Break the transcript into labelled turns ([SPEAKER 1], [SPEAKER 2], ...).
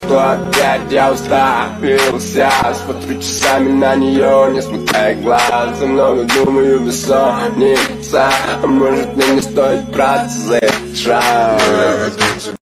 [SPEAKER 1] что опять я уставился. Смотрю часами на нее, не смыкая глаз. За много думаю, бессонница. А может мне не стоит браться за этот шаг?